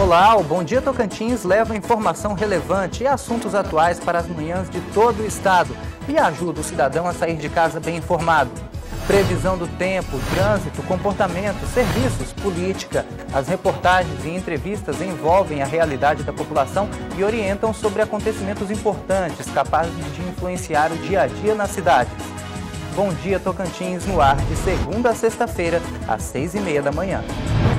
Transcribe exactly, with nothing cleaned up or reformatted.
Olá, o Bom Dia Tocantins leva informação relevante e assuntos atuais para as manhãs de todo o estado e ajuda o cidadão a sair de casa bem informado. Previsão do tempo, trânsito, comportamento, serviços, política. As reportagens e entrevistas envolvem a realidade da população e orientam sobre acontecimentos importantes capazes de influenciar o dia a dia nas cidades. Bom Dia Tocantins no ar de segunda a sexta-feira, às seis e meia da manhã.